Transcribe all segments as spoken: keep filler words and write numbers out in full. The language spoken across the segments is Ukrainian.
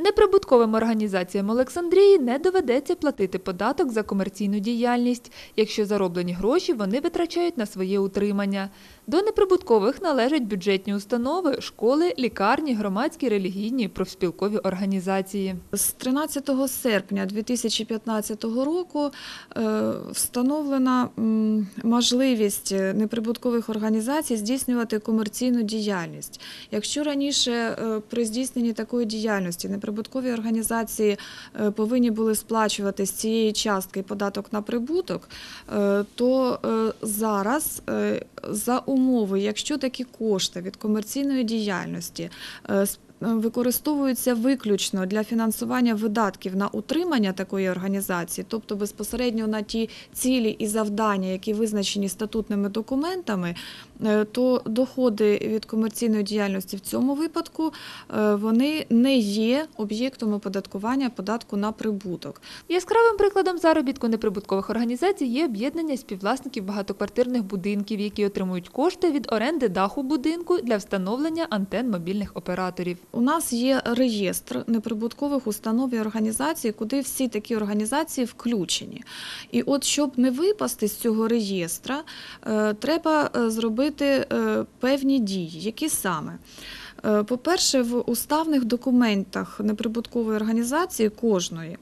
Неприбутковим організаціям Олександрії не доведеться платити податок за комерційну діяльність, якщо зароблені гроші вони витрачають на своє утримання. До неприбуткових належать бюджетні установи, школи, лікарні, громадські, релігійні, профспілкові організації. З тринадцятого серпня дві тисячі п'ятнадцятого року е, встановлена м, можливість неприбуткових організацій здійснювати комерційну діяльність. Якщо раніше е, при здійсненні такої діяльності неприбуткові організації е, повинні були сплачувати з цієї частки податок на прибуток, е, то е, зараз е, за умови, якщо такі кошти від комерційної діяльності е, використовуються виключно для фінансування видатків на утримання такої організації, тобто безпосередньо на ті цілі і завдання, які визначені статутними документами, то доходи від комерційної діяльності в цьому випадку вони не є об'єктом оподаткування податку на прибуток. Яскравим прикладом заробітку неприбуткових організацій є об'єднання співвласників багатоквартирних будинків, які отримують кошти від оренди даху будинку для встановлення антен мобільних операторів. У нас є реєстр неприбуткових установ і організацій, куди всі такі організації включені. І от, щоб не випасти з цього реєстра, треба зробити певні дії. Які саме? По-перше, в уставних документах неприбуткової організації кожної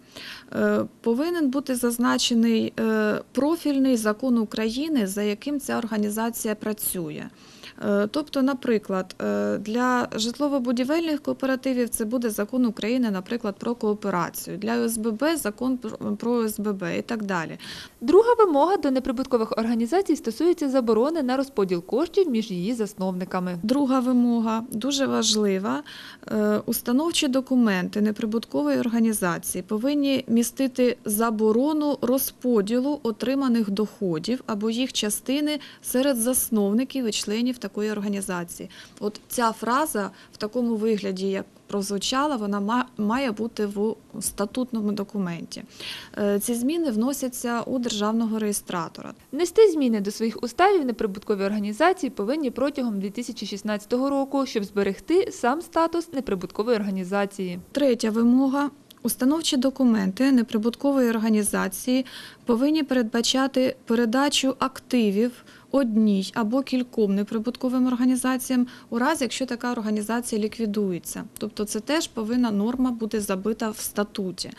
повинен бути зазначений профільний закон України, за яким ця організація працює. Тобто, наприклад, для житлово-будівельних кооперативів це буде закон України, наприклад, про кооперацію, для О С Б Б – закон про О С Б Б і так далі. Друга вимога до неприбуткових організацій стосується заборони на розподіл коштів між її засновниками. Друга вимога, дуже важлива, установчі документи неприбуткової організації повинні містити заборону розподілу отриманих доходів або їх частини серед засновників і членів такої організації. От ця фраза в такому вигляді, як прозвучала, вона має бути в статутному документі. Ці зміни вносяться у державного реєстратора. Внести зміни до своїх уставів неприбуткові організації повинні протягом дві тисячі шістнадцятого року, щоб зберегти сам статус неприбуткової організації. Третя вимога. Установчі документи неприбуткової організації повинні передбачати передачу активів одній або кільком неприбутковим організаціям у разі, якщо така організація ліквідується. Тобто це теж повинна норма бути забита в статуті.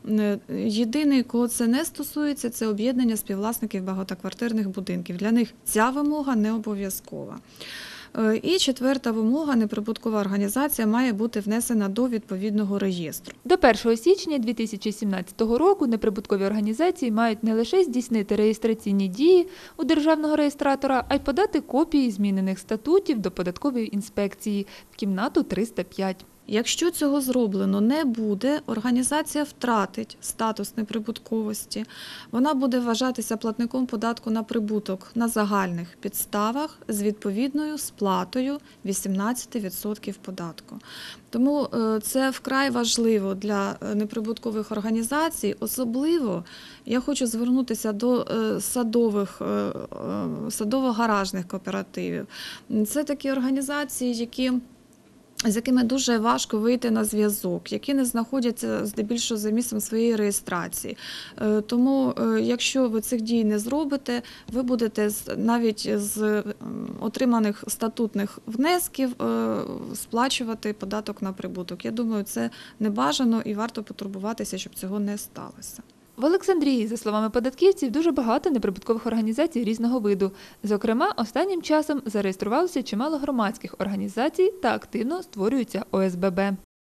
Єдиний, кого це не стосується, це об'єднання співвласників багатоквартирних будинків. Для них ця вимога не обов'язкова. І четверта вимога – неприбуткова організація має бути внесена до відповідного реєстру. До першого січня дві тисячі сімнадцятого року неприбуткові організації мають не лише здійснити реєстраційні дії у державного реєстратора, а й подати копії змінених статутів до податкової інспекції в кімнату триста п'ять. Якщо цього зроблено не буде, організація втратить статус неприбутковості. Вона буде вважатися платником податку на прибуток на загальних підставах з відповідною сплатою вісімнадцять відсотків податку. Тому це вкрай важливо для неприбуткових організацій. Особливо я хочу звернутися до садових, садово-гаражних кооперативів. Це такі організації, які з якими дуже важко вийти на зв'язок, які не знаходяться здебільшого за місцем своєї реєстрації. Тому, якщо ви цих дій не зробите, ви будете навіть з отриманих статутних внесків сплачувати податок на прибуток. Я думаю, це небажано і варто потурбуватися, щоб цього не сталося. В Олександрії, за словами податківців, дуже багато неприбуткових організацій різного виду. Зокрема, останнім часом зареєструвалося чимало громадських організацій та активно створюються О С Б Б.